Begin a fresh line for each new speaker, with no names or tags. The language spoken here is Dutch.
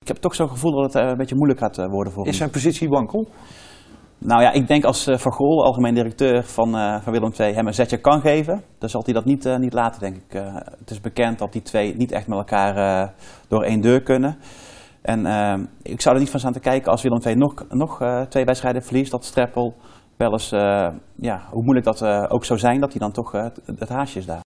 Ik heb toch zo'n gevoel dat het een beetje moeilijk gaat worden voor hem.
Is zijn positie wankel?
Nou ja, ik denk als Van Gool, algemeen directeur van Willem II, hem een zetje kan geven, dan zal hij dat niet laten, denk ik. Het is bekend dat die twee niet echt met elkaar door één deur kunnen. En ik zou er niet van staan te kijken als Willem II nog 2 wedstrijden verliest, dat Streppel wel eens, hoe moeilijk dat ook zou zijn, dat hij dan toch het haasje is daar.